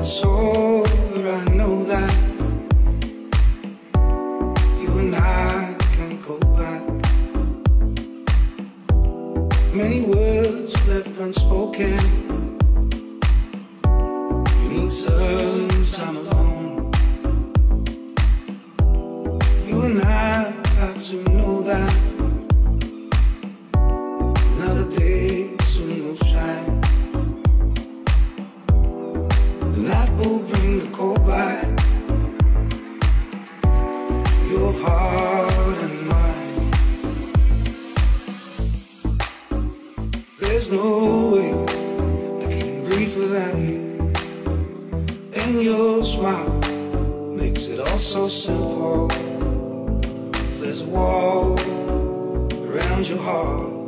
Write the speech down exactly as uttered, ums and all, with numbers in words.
it's over, I know that you and I can't go back. Many words left unspoken. You need some time alone. You and I have to know that another day soon will shine. The light will bring the cold back. Your heart and mine. There's no way I can breathe without you. And your smile makes it all so simple. If there's a wall around your heart,